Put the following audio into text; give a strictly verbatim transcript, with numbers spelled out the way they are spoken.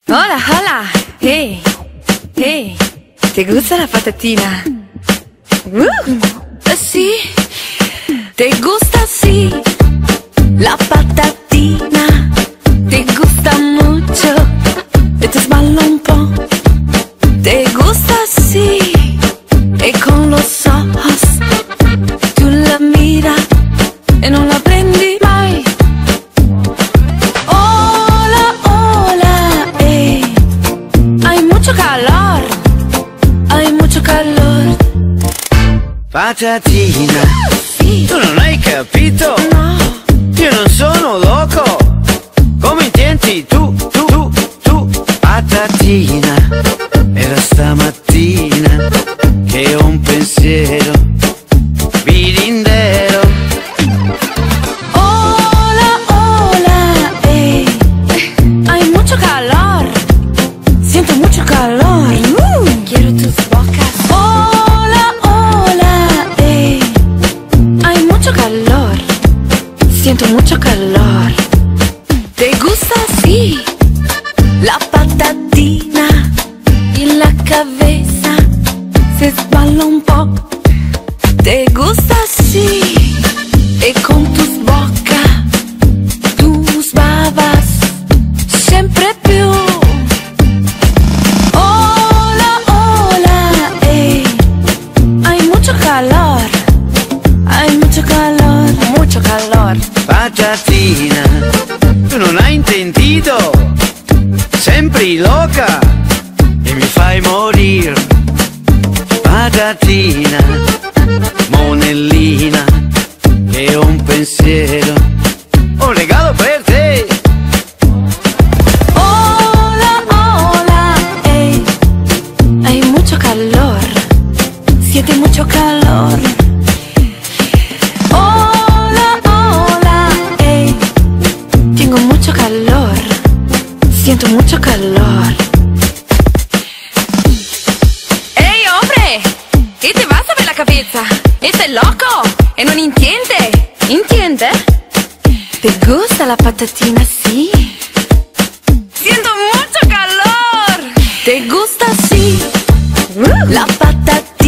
Hola, hola, hey, hey, ¿te gusta la patatina? Uh, sí, ¿te gusta sí? La patatina, ¿te gusta mucho? Te sballa un po', ¿te gusta sí? E con los ojos tú la miras e non la prendi mai. Hola, hola, eh. Hay mucho calor, hay mucho calor. Patatina, Sì. tu non hai capito? No. Io non sono loco. Come intendi tu, tu, tu, tu? Patatina, era stamattina che ho un pensiero birindero. Hola, hola, eh. Hay mucho calor, siento mucho calor. Uh, quiero tus bocas. Hola, hola, eh. Hay mucho calor, siento mucho calor. ¿Te gusta así? La patatina y la cabeza se sballa un po'. ¿Te gusta así? E con tus bocca tu sbavas sempre più. Hola, hola, eh. Hay mucho calor, hay mucho calor, mucho calor. Patatina, tu non hai intendito? Sempre loca e mi fai morire. Patatina, monellina, che ho un pensiero, un regalo per te. Hola, hola, eh. Hay mucho calor, siente mucho calor. Hola, hola, eh. Tengo mucho calor, siento mucho calor. Ehi, hombre, ¿qué te pasa per la cabeza? ¿Estás loco? E non entiende? ¿Entiende? ¿Te gusta la patatina? Sí. Siento mucho calor. ¿Te gusta sí? La patatina.